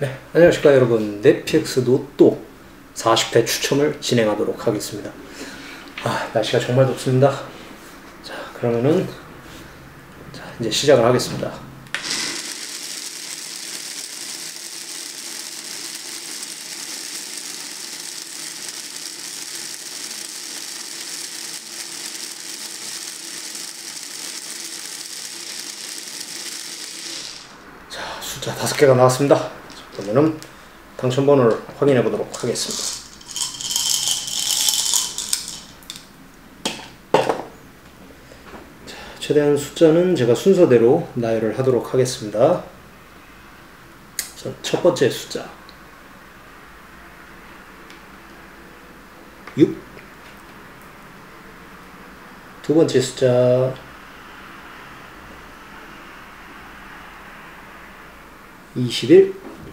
네, 안녕하십니까 여러분. 넷플릭스 로또 40회 추첨을 진행하도록 하겠습니다. 날씨가 정말 덥습니다. 자, 그러면은 이제 시작을 하겠습니다. 자, 숫자 5개가 나왔습니다. 그러면은 당첨번호를 확인해 보도록 하겠습니다. 자, 최대한 숫자는 제가 순서대로 나열을 하도록 하겠습니다. 첫 번째 숫자 6, 두 번째 숫자 21,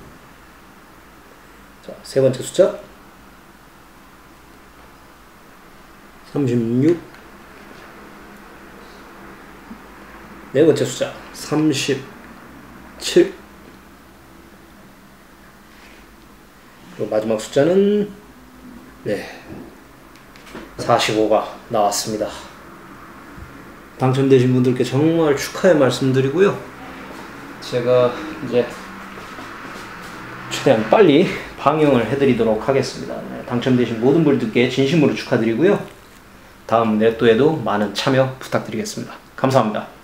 자, 세 번째 숫자 36, 네 번째 숫자 37, 그리고 마지막 숫자는 45가 나왔습니다. 당첨되신 분들께 정말 축하의 말씀드리고요. 제가 이제 최대한 빨리 방영을 해드리도록 하겠습니다. 당첨되신 모든 분들께 진심으로 축하드리고요. 다음 로또에도 많은 참여 부탁드리겠습니다. 감사합니다.